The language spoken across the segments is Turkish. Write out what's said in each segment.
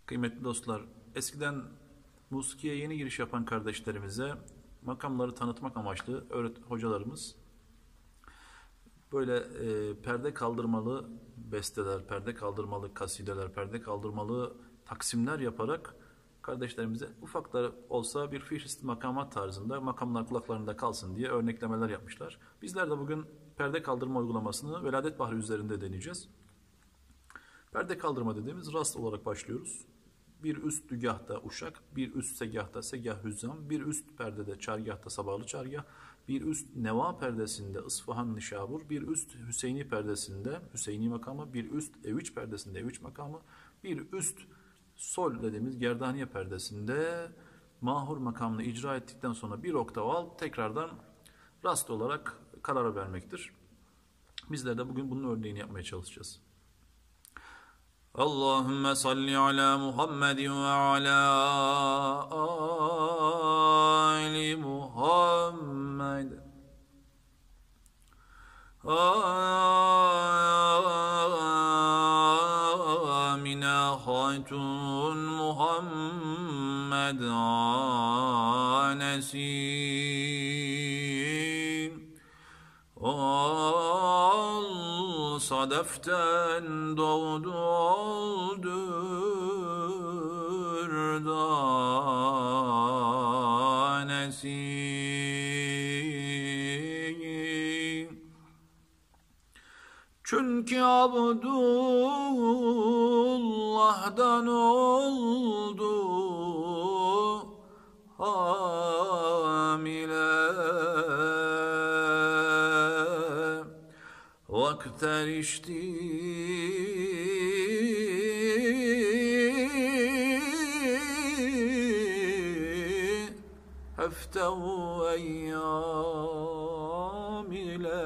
Kıymetli dostlar, eskiden musikiye yeni giriş yapan kardeşlerimize makamları tanıtmak amaçlı hocalarımız böyle perde kaldırmalı besteler, perde kaldırmalı kasideler, perde kaldırmalı taksimler yaparak kardeşlerimize ufak da olsa bir fihrist makamat tarzında makamlar kulaklarında kalsın diye örneklemeler yapmışlar. Bizler de bugün perde kaldırma uygulamasını Veladet Bahri üzerinde deneyeceğiz. Perde kaldırma dediğimiz rast olarak başlıyoruz. Bir üst dügahta uşak, bir üst segahta segah hüzzam, bir üst perdede çargahta sabahlı çargah, bir üst neva perdesinde ısfahan nişabur, bir üst Hüseyni perdesinde Hüseyni makamı, bir üst eviç perdesinde eviç makamı, bir üst sol dediğimiz gerdaniye perdesinde mahur makamını icra ettikten sonra bir oktav alt tekrardan rast olarak karar vermektir. Bizler de bugün bunun örneğini yapmaya çalışacağız. Allahümme salli ala Muhammed ve ala ali Muhammed. Amine Hatun Muhammed anesi. Sadeften doğdu oldur danesi. Çünkü Abdullah'dan oldu hamile. Vakit erişti hefte-u eyyam ile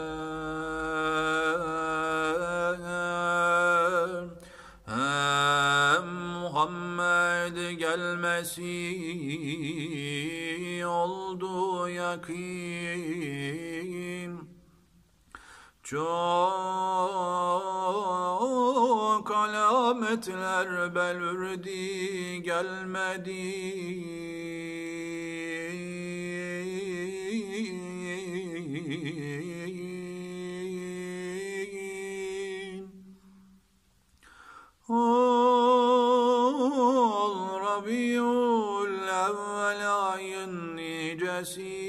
Muhammed gelmesi oldu yakin. Çok alametler belirdi gelmedi. Ol Rabiul evvel ayın nicesi.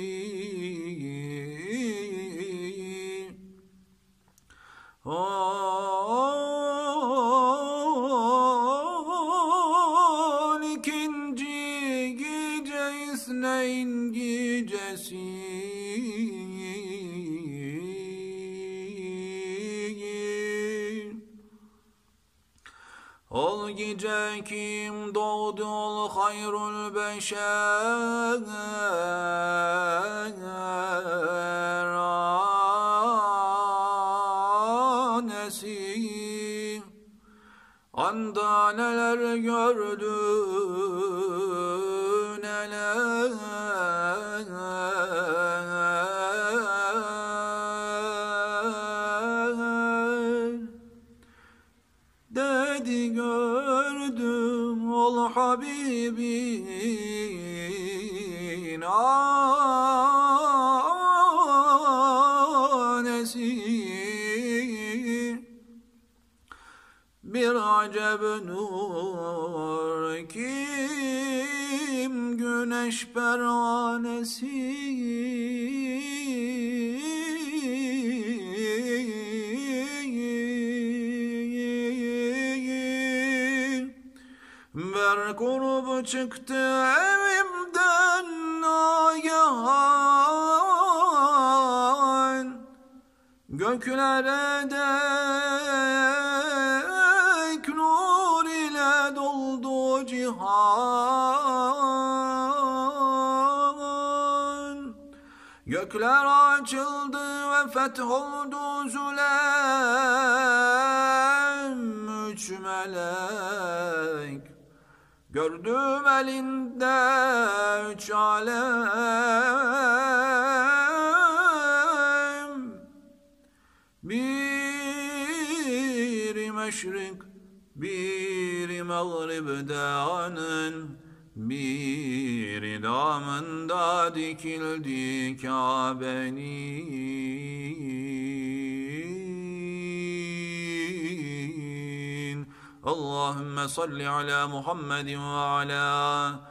12. gece İsneyn gecesi. Ol gece kim doğdu ol hayrul beşer anesi. Anda neler gördü neler dedi gördüm ol Habibin anesi. Bir acep nur kim güneş pervanesi. Ver kurup çıktı evimden nagahan. Göklere dek nur ile doldu cihan. Gökler açıldı ve fetholdu zulem. 3 melek gördüm elinde 3 alem. Bir meşrik bir المغرب دانا bir damında dikildi Kabe'nin. Allahümme salli ala Muhammedin ve ala